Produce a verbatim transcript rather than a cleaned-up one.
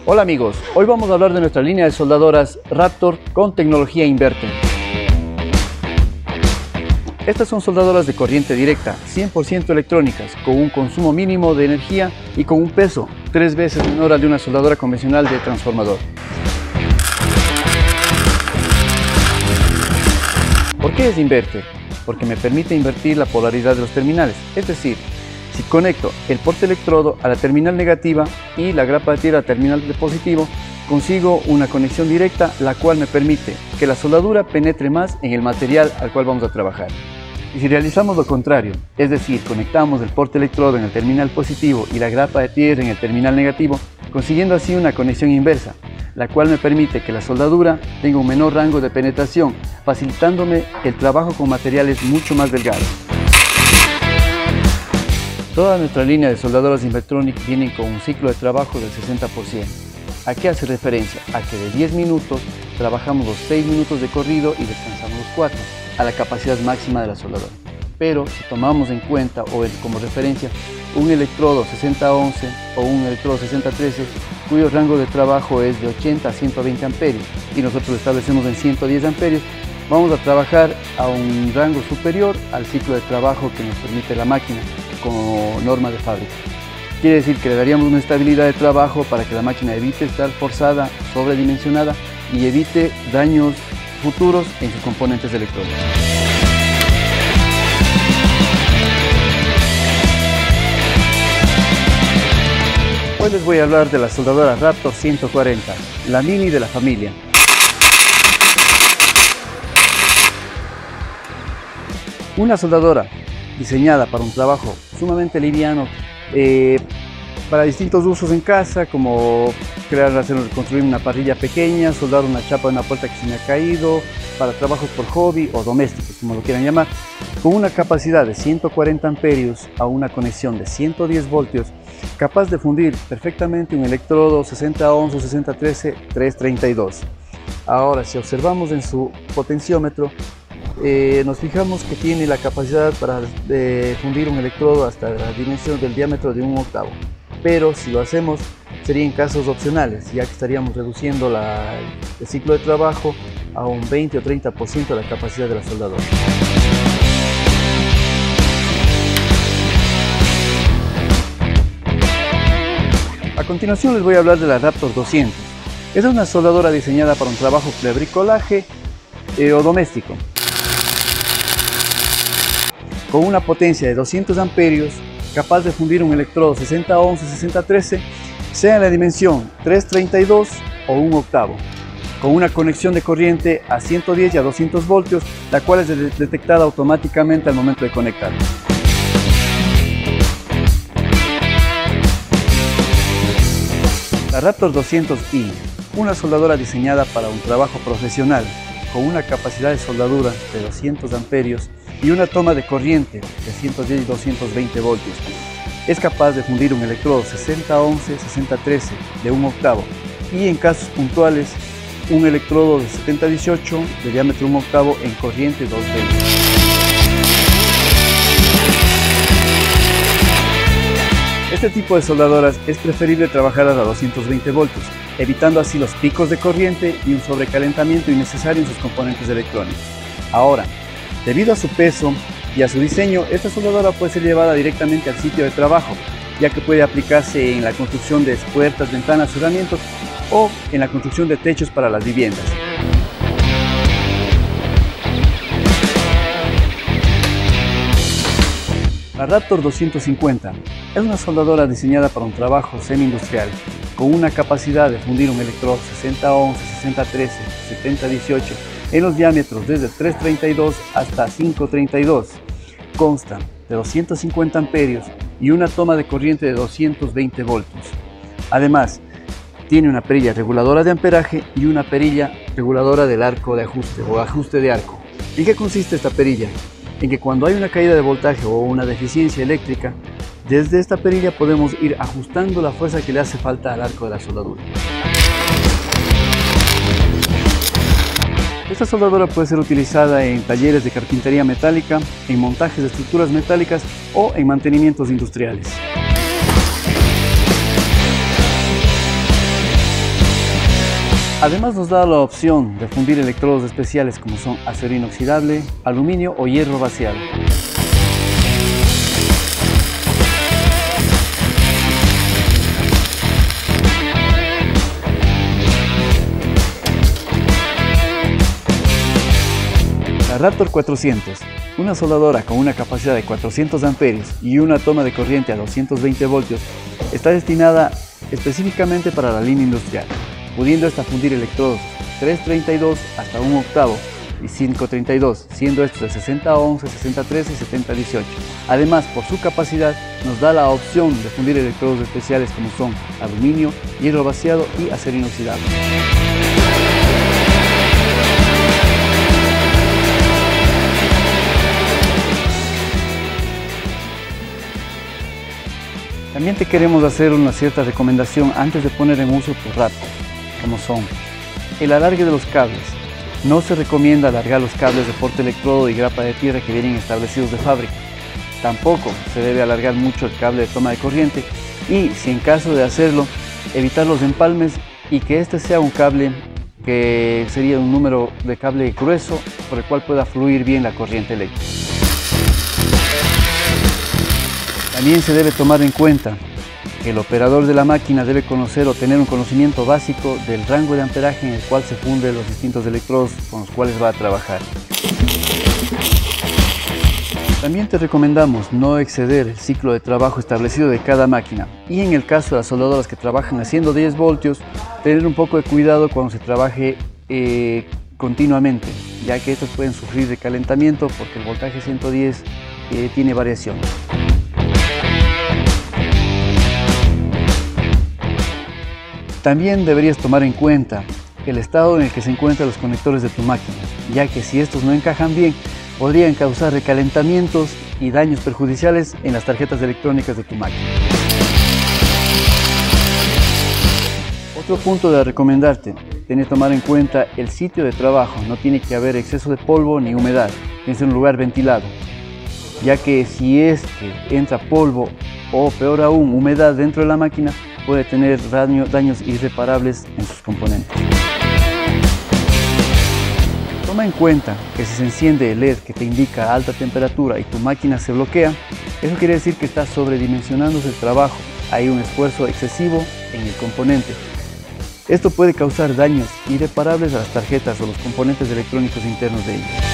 Hola amigos, hoy vamos a hablar de nuestra línea de soldadoras Raptor con tecnología inverter. Estas son soldadoras de corriente directa, cien por ciento electrónicas, con un consumo mínimo de energía y con un peso tres veces menor al de una soldadora convencional de transformador. ¿Por qué es inverter? Porque me permite invertir la polaridad de los terminales, es decir, si conecto el porte electrodo a la terminal negativa y la grapa de tierra a la terminal de positivo, consigo una conexión directa, la cual me permite que la soldadura penetre más en el material al cual vamos a trabajar. Y si realizamos lo contrario, es decir, conectamos el porte electrodo en el terminal positivo y la grapa de tierra en el terminal negativo, consiguiendo así una conexión inversa, la cual me permite que la soldadura tenga un menor rango de penetración, facilitándome el trabajo con materiales mucho más delgados. Toda nuestra línea de soldadoras Invertronic vienen con un ciclo de trabajo del sesenta por ciento. ¿A qué hace referencia? A que de diez minutos trabajamos los seis minutos de corrido y descansamos los cuatro, a la capacidad máxima de la soldadora. Pero si tomamos en cuenta o como referencia un electrodo sesenta once o un electrodo sesenta trece, cuyo rango de trabajo es de ochenta a ciento veinte amperios y nosotros lo establecemos en ciento diez amperios, vamos a trabajar a un rango superior al ciclo de trabajo que nos permite la máquina como norma de fábrica. Quiere decir que le daríamos una estabilidad de trabajo para que la máquina evite estar forzada, sobredimensionada y evite daños futuros en sus componentes electrónicos. Hoy les voy a hablar de la soldadora Raptor ciento cuarenta, la mini de la familia. Una soldadora diseñada para un trabajo sumamente liviano, eh, para distintos usos en casa, como crear, hacer, construir una parrilla pequeña, soldar una chapa de una puerta que se me ha caído, para trabajos por hobby o domésticos, como lo quieran llamar, con una capacidad de ciento cuarenta amperios a una conexión de ciento diez voltios, capaz de fundir perfectamente un electrodo sesenta once o sesenta trece trescientos treinta y dos. Ahora, si observamos en su potenciómetro, Eh, nos fijamos que tiene la capacidad para de fundir un electrodo hasta la dimensión del diámetro de un octavo, pero si lo hacemos sería en casos opcionales, ya que estaríamos reduciendo la, el ciclo de trabajo a un veinte o treinta por ciento de la capacidad de la soldadora. A continuación les voy a hablar de la Raptor doscientos. Es una soldadora diseñada para un trabajo de bricolaje eh, o doméstico, con una potencia de doscientos amperios, capaz de fundir un electrodo sesenta once o sesenta trece, sea en la dimensión trescientos treinta y dos o un octavo, con una conexión de corriente a ciento diez y a doscientos voltios, la cual es detectada automáticamente al momento de conectar. La Raptor doscientos i, una soldadora diseñada para un trabajo profesional, con una capacidad de soldadura de doscientos amperios y una toma de corriente de ciento diez y doscientos veinte voltios. Es capaz de fundir un electrodo sesenta once, sesenta trece de un octavo y en casos puntuales un electrodo de setenta dieciocho de diámetro un octavo en corriente doscientos veinte. Este tipo de soldadoras es preferible trabajar a doscientos veinte voltios, evitando así los picos de corriente y un sobrecalentamiento innecesario en sus componentes electrónicos. Ahora, debido a su peso y a su diseño, esta soldadora puede ser llevada directamente al sitio de trabajo, ya que puede aplicarse en la construcción de puertas, ventanas, cerramientos o en la construcción de techos para las viviendas. La Raptor doscientos cincuenta es una soldadora diseñada para un trabajo semi-industrial, con una capacidad de fundir un electrodo sesenta once, sesenta trece, setenta dieciocho en los diámetros desde trescientos treinta y dos hasta quinientos treinta y dos. Consta de doscientos cincuenta amperios y una toma de corriente de doscientos veinte voltios. Además, tiene una perilla reguladora de amperaje y una perilla reguladora del arco de ajuste o ajuste de arco. ¿En qué consiste esta perilla? En que cuando hay una caída de voltaje o una deficiencia eléctrica, desde esta perilla podemos ir ajustando la fuerza que le hace falta al arco de la soldadura. Esta soldadora puede ser utilizada en talleres de carpintería metálica, en montajes de estructuras metálicas o en mantenimientos industriales. Además nos da la opción de fundir electrodos especiales como son acero inoxidable, aluminio o hierro vaciado. La Raptor cuatrocientos, una soldadora con una capacidad de cuatrocientos amperios y una toma de corriente a doscientos veinte voltios, está destinada específicamente para la línea industrial, pudiendo esta fundir electrodos trescientos treinta y dos hasta un octavo y quinientos treinta y dos, siendo estos de sesenta once, sesenta trece y setenta dieciocho. Además, por su capacidad, nos da la opción de fundir electrodos especiales como son aluminio, hierro vaciado y acero inoxidable. También te queremos hacer una cierta recomendación antes de poner en uso tu Raptor, como son el alargue de los cables. No se recomienda alargar los cables de portaelectrodo y grapa de tierra que vienen establecidos de fábrica. Tampoco se debe alargar mucho el cable de toma de corriente y, si en caso de hacerlo, evitar los empalmes y que este sea un cable que sería un número de cable grueso por el cual pueda fluir bien la corriente eléctrica. También se debe tomar en cuenta que el operador de la máquina debe conocer o tener un conocimiento básico del rango de amperaje en el cual se funden los distintos electrodos con los cuales va a trabajar. También te recomendamos no exceder el ciclo de trabajo establecido de cada máquina y en el caso de las soldadoras que trabajan haciendo diez voltios, tener un poco de cuidado cuando se trabaje eh, continuamente, ya que estos pueden sufrir de calentamiento porque el voltaje ciento diez eh, tiene variaciones. También deberías tomar en cuenta el estado en el que se encuentran los conectores de tu máquina, ya que si estos no encajan bien, podrían causar recalentamientos y daños perjudiciales en las tarjetas electrónicas de tu máquina. Otro punto de recomendarte, tienes que tomar en cuenta el sitio de trabajo. No tiene que haber exceso de polvo ni humedad, tiene que ser un lugar ventilado, ya que si es que entra polvo o peor aún humedad dentro de la máquina, puede tener daño, daños irreparables en sus componentes. Toma en cuenta que si se enciende el L E D que te indica alta temperatura y tu máquina se bloquea, eso quiere decir que está sobredimensionándose el trabajo, hay un esfuerzo excesivo en el componente. Esto puede causar daños irreparables a las tarjetas o los componentes electrónicos internos de ellas.